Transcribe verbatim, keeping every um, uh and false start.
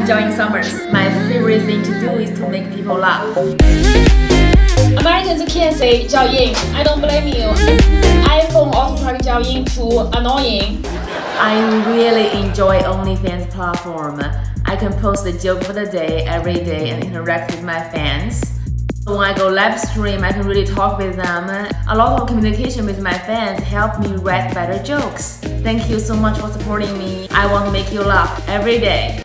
I'm Jiaoying Summers. My favorite thing to do is to make people laugh. Americans can't say Jiaoying. I don't blame you. iPhone also track Jiaoying to annoying. I really enjoy OnlyFans platform. I can post a joke for the day every day and interact with my fans. When I go live stream, I can really talk with them. A lot of communication with my fans help me write better jokes. Thank you so much for supporting me. I want to make you laugh every day.